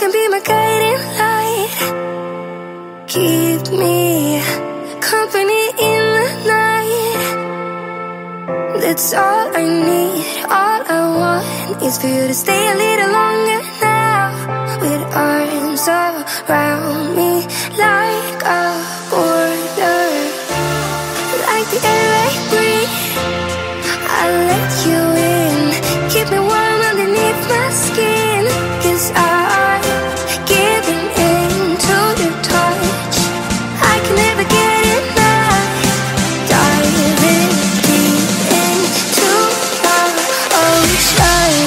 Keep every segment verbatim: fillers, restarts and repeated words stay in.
can be my guiding light. Keep me company in the night. That's all I need. All I want is for you to stay a little longer now, with arms around me like a border, like the air I breathe. I'll let you in, keep me warm underneath my skin, 'cause I'm giving in to your touch. I can never get enough, diving deep into our ocean.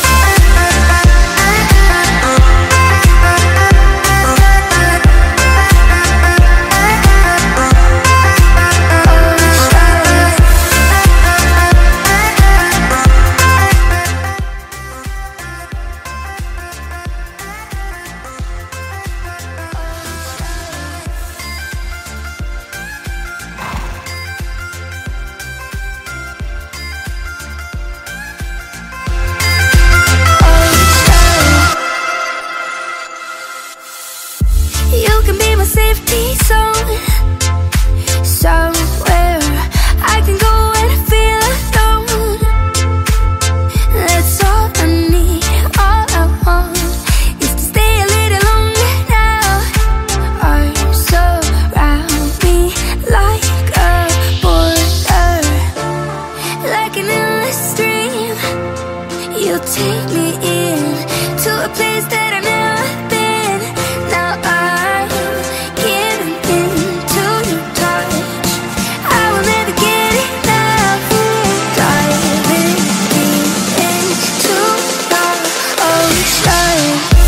You can be my safety zone, somewhere I can go and feel alone. That's all I need, all I want is to stay a little longer now. Arms around me like a border, like an endless stream. You take me in to a place that I've never been. Now I'm giving into your touch. I will never get enough, diving deep into our ocean.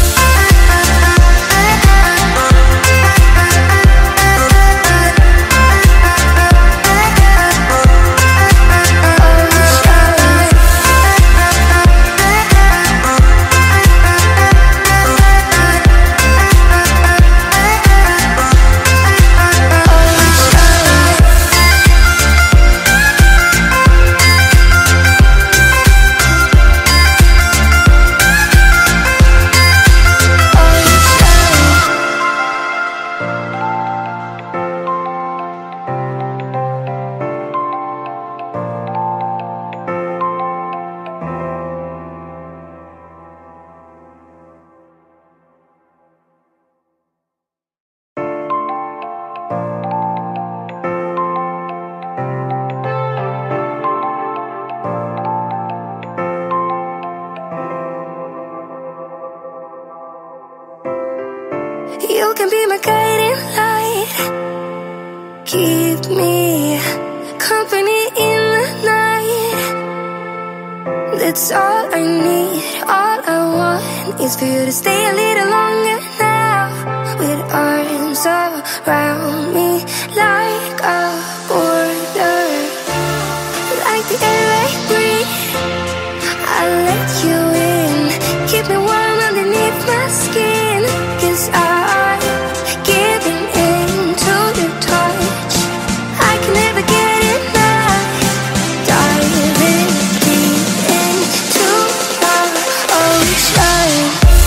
You can be my guiding light. Keep me company in the night. That's all I need. All I want is for you to stay a little longer now, with arms around me like a border, like the air I breathe. I'll let you in, keep me warm underneath my skin, 'cause I'm giving in to your touch. I can never get enough, diving deep into our ocean.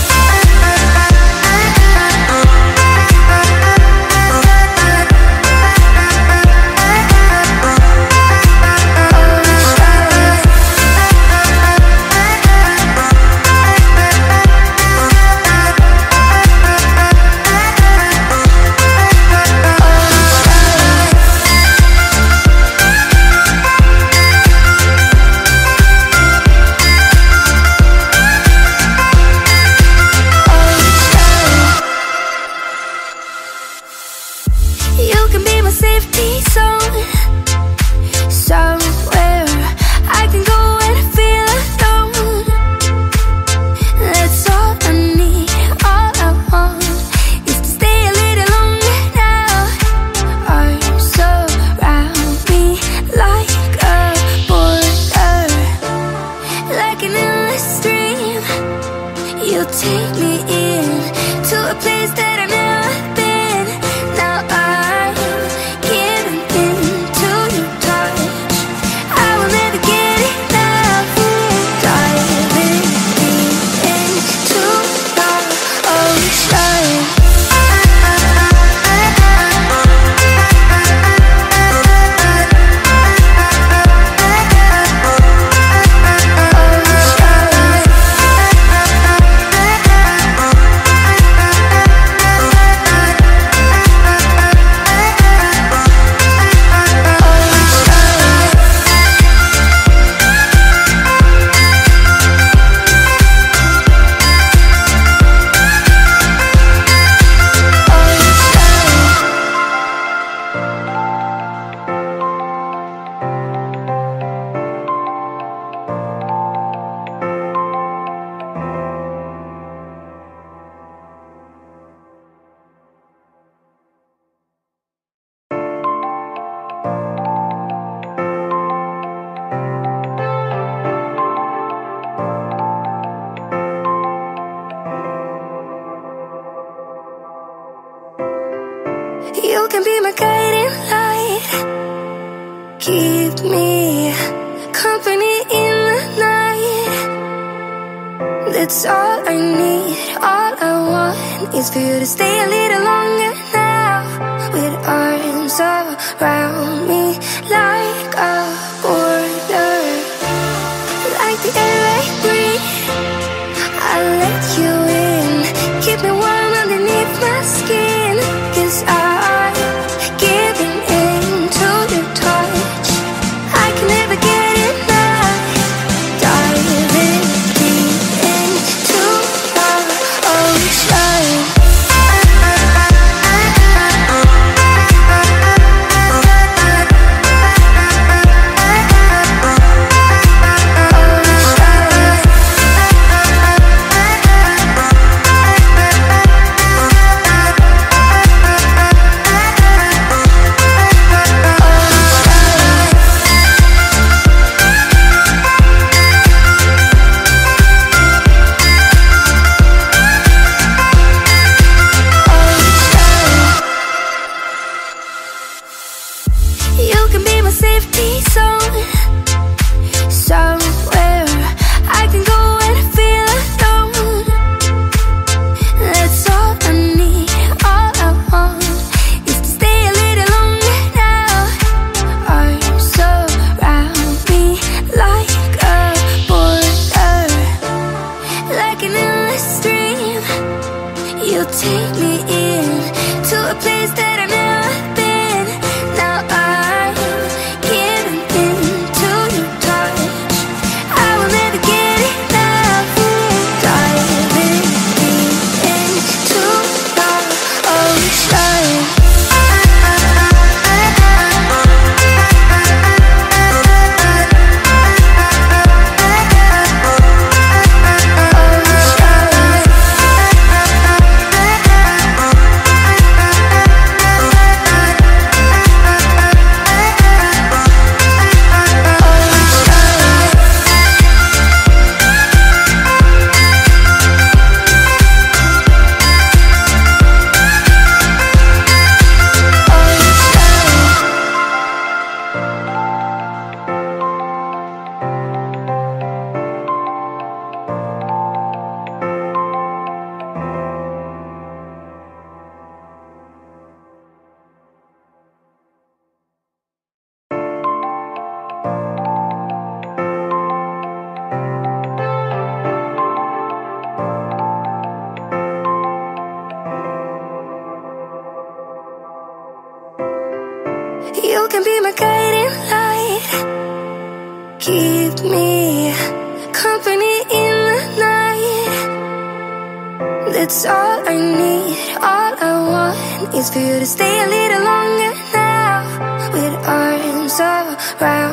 You can be my safety zone, somewhere I can go and feel alone. That's all I need, all I want is to stay a little longer now. Arms around me like a border, like an endless stream. You take me in to a place that I've never been. Now I'm giving into your touch. I will never get enough, diving deep into our ocean. can be my guiding light. Keep me company in the night. That's all I need. All I want is for you to stay a little longer now, with arms around me like a border, like the air I breathe. I'll let you in, keep me warm underneath my skin, 'cause I'm giving in to your touch. I can never get enough, diving deep into our ocean. You can be my safety zone, somewhere I can go and feel alone. That's all I need, all I want is to stay a little longer now. Arms around me like a border, like an endless stream. You take me in to a place that I've never been. Now I'm giving into your touch. I will never get enough, diving deep into our ocean. You can be my guiding light. Keep me company in the night. That's all I need. All I want is for you to stay a little longer now, with arms around